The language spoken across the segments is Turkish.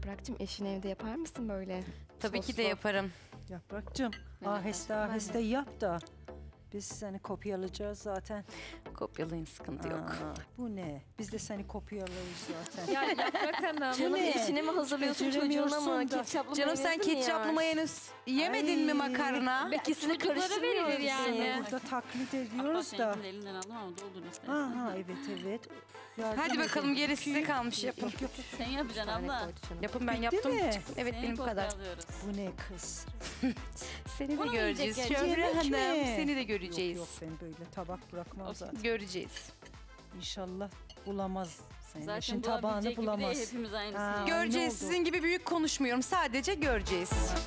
Yaprak'cığım eşin evde yapar mısın böyle? Tabii ki de soslu? yaparım. Yaprakcığım, aheste aheste yap da. Biz seni kopyalayacağız zaten. Kopyalayın, sıkıntı yok. Aa, bu ne? Biz de seni kopyalayız zaten. Ya Yaprak Hanım. Bu ne? eşine mi hazırlıyorsun Beceremiyorsun çocuğuna mı? da. Ketçaplı Canım sen mayonezi mi ketçaplı yer? mayonez yemedin mi makarna? İkisini karıştırmıyoruz yani. Burada taklit ediyoruz da. Senin elinden aldım ama doldur istersen. Aha evet. Yardım Hadi bakalım, edin. geri size kalmış, yapın. Yok. Sen yapacaksın abla. Yapın, ben Bitti yaptım. mi? Evet, Seni benim bu kadar. kopyalıyoruz. Bu ne kız? Seni de Bunu göreceğiz. yiyecek Şöyle yemek Hanım, mi? seni de göreceğiz. Yok ben böyle tabak bırakmam zaten. Göreceğiz. İnşallah bulamaz. Senin Zaten eşin tabağını bulabilecek gibi değil, bulamaz. hepimiz aynısını Ha. yiyoruz. Göreceğiz. oldu? Sizin gibi büyük konuşmuyorum. Sadece göreceğiz.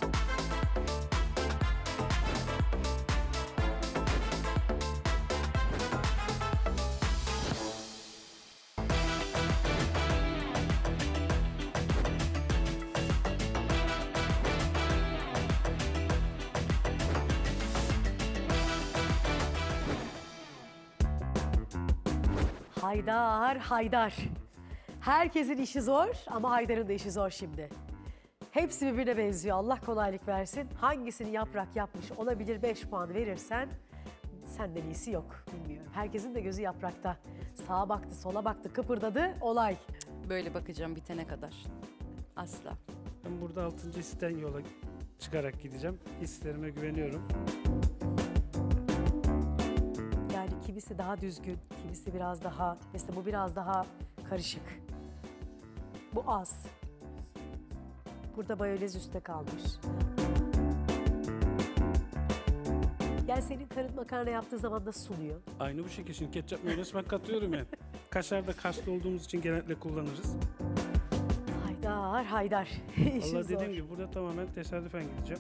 Haydar, Haydar. Herkesin işi zor ama Haydar'ın da işi zor şimdi. Hepsi birbirine benziyor. Allah kolaylık versin. Hangisini Yaprak yapmış olabilir 5 puan verirsen senden iyisi yok. Bilmiyorum. Herkesin de gözü Yaprak'ta. Sağa baktı, sola baktı, kıpırdadı. Olay. Böyle bakacağım bitene kadar. Asla. Ben burada 6. histen yola çıkarak gideceğim. Hislerime güveniyorum. Yani kimisi daha düzgün, kimisi biraz daha... Mesela bu biraz daha karışık. Bu az. Burada mayonez üstte kalmış. Yani senin karın makarna yaptığı zaman nasıl suluyor? Aynı bu şekilde. Şimdi ketçap mayonez ben katıyorum yani. Kaşar da kaslı olduğumuz için genellikle kullanırız. Haydar, Haydar. İşin Allah zor. dediğim gibi burada tamamen tesadüfen gideceğim.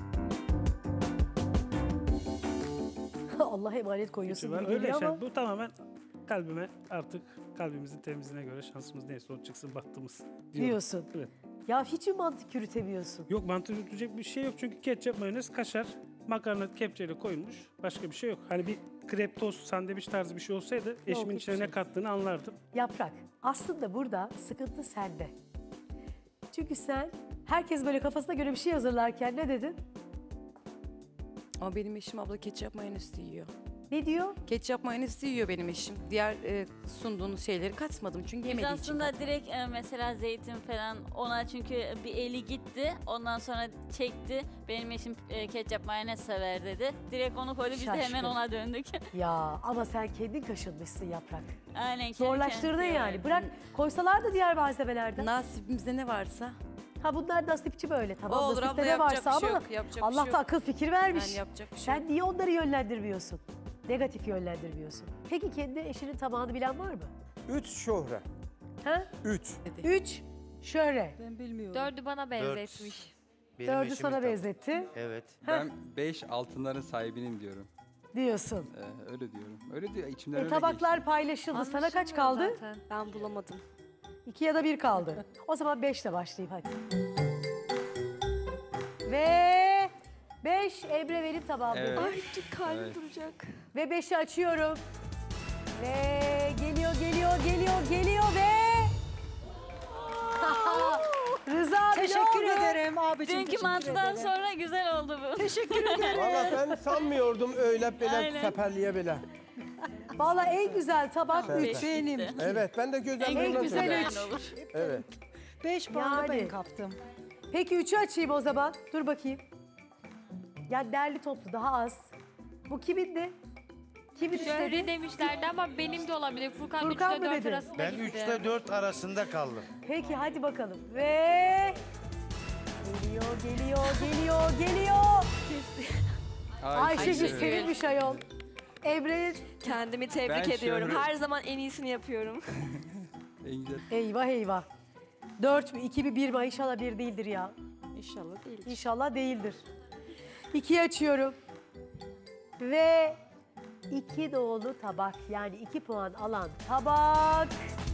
Allah'a emanet koyuyorsun gibi Öyle geliyor şey. ama... Bu tamamen kalbime, artık kalbimizin temizliğine göre şansımız neyse o çıksın baktığımız Diyorsun. Evet. Ya hiç mi mantık yürütemiyorsun? Yok, mantık yürütecek bir şey yok çünkü ketçap, mayonez, kaşar, makarna kepçeyle koyulmuş. Başka bir şey yok. Hani bir krep tost, sandviç tarzı bir şey olsaydı eşimin hiçbir içine şey ne kattığını anlardım. Yaprak, aslında burada sıkıntı sende. Çünkü sen herkes böyle kafasına göre bir şey hazırlarken ne dedin? Ama benim eşim abla ketçap mayonez yiyor. Ne diyor? Ketçap mayonez yiyor benim eşim. Diğer sunduğunuz şeyleri katmadım çünkü Biz yemediği için. aslında direkt mesela zeytin falan ona çünkü bir eli gitti. Ondan sonra çekti. Benim eşim ketçap mayonez sever dedi. Direkt onu koydu. Biz de hemen Şaşkın. ona döndük. Ya ama sen kendin kaşınmışsın Yaprak. Aynen. kendi Zorlaştırdın kendine yani. verdim. Bırak koysalar da diğer malzemelerden. Nasibimizde ne varsa. Ha bunlar nasipçi böyle. Tamam Olur nasipte abla, ne yapacak varsa bir şey ama yok, yapacak bir Allah şey da yok. akıl fikir vermiş. Yani yapacak bir şey Sen yok. niye onları yönlendirmiyorsun? Negatif yönlendirmiyorsun. Peki kendi eşinin tabağını bilen var mı? 3 şöhre. Ha? 3. 3 şöyle. Ben bilmiyorum. 4'ü bana benzetmiş. Benim 4'ü eşimin sana tabağı. benzetti Evet. Ben 5 altınların sahibiyim diyorum. diyorsun. Öyle diyorum. Öyle diyor. İçimden öyle Tabaklar paylaşıldı. Sana kaç kaldı? Zaten. Ben bulamadım. 2 ya da 1 kaldı. O zaman 5 ile başlayayım hadi. Ve 5 Emre Velim tabağım Evet. dedi. Ay kalbim Evet. duracak. Ve 5'i açıyorum. Ve geliyor ve... Rıza bile Teşekkür oldu. ederim abicim. Dünkü teşekkür mantıdan ederim. sonra güzel oldu bu. Teşekkür ederim. Valla ben sanmıyordum öyle böyle Aynen. seferliğe bile. Vallahi en güzel tabak Evet. 3. Benim. Evet ben de gözden En güzel söyledim. üç. olur. Evet. 5 puanı Yani. ben kaptım. Peki 3'ü açayım o zaman. Dur bakayım. Ya derli toplu daha az. Bu kimindi? Kimin istedi? Şöhre demişlerdi ama benim de olabilir. Furkan, Furkan 3'te mı 4 dedi? arasında Ben gitti. 3'te 4 arasında kaldım. Peki hadi bakalım. Ve... Geliyor. Ayşegül sevinmiş ayol. Emre Kendimi tebrik Ben ediyorum. şöhret- Her zaman en iyisini yapıyorum. En güzel. eyvah. 4 mü 2 mi 1 mi? İnşallah 1 değildir ya. İnşallah değil. İnşallah değildir. 2'yi açıyorum. Ve 2 dolu tabak yani 2 puan alan tabak.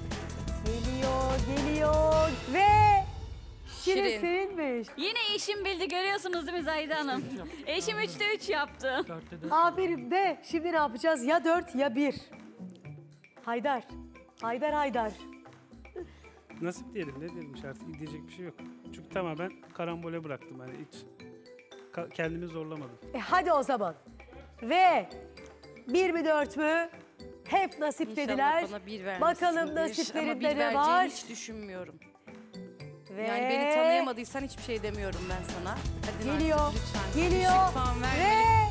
Geliyor ve Şirin Şirin. sevinmiş. Yine eşim bildi görüyorsunuz değil mi Zahide Hanım? Eşim 3'te 3 yaptı. Aferin de şimdi ne yapacağız? Ya 4 ya 1. Haydar. Nasip diyelim, ne diyelim işte, artık diyecek bir şey yok. Çünkü tamamen karambole bıraktım, hani hiç kendimi zorlamadım. Hadi o zaman. Ve 1 mi 4 mü? Hep nasip İnşallah dediler. bana bir vermişsindir. Bakalım Ama bir nasiplerinde ne vereceğini var? hiç düşünmüyorum. Ve Yani beni tanıyamadıysan hiçbir şey demiyorum ben sana. Hadi geliyor, Naciz, lütfen. geliyor Düşük puan verme. ve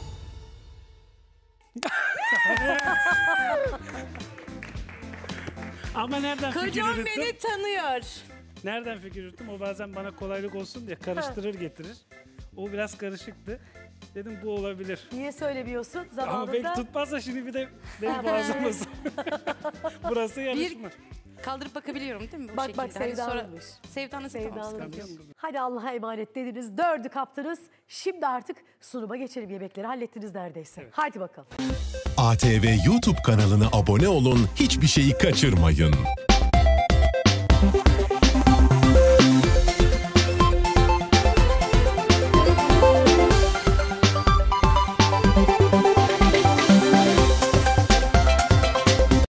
Ama nereden fikir Kocam yürüttüm? beni tanıyor. Nereden fikir yürüttüm? O bazen bana kolaylık olsun diye karıştırır getirir. O biraz karışıktı. Dedim bu olabilir. niye söylemiyorsun Ama zamanında? belki tutmazsa şimdi bir de beni boğazlamasın. Burası yarışma. Kaldırıp bakabiliyorum değil mi bu Bak şekilde? bak Hani sonra Sevda'nınmış. Sevda'nın Sevda'nınmış. Hadi Allah'a emanet dediniz. 4'ü kaptınız. Şimdi artık sunuma geçelim. Yemekleri hallettiniz neredeyse. Hadi bakalım. ATV YouTube kanalına abone olun, hiçbir şeyi kaçırmayın.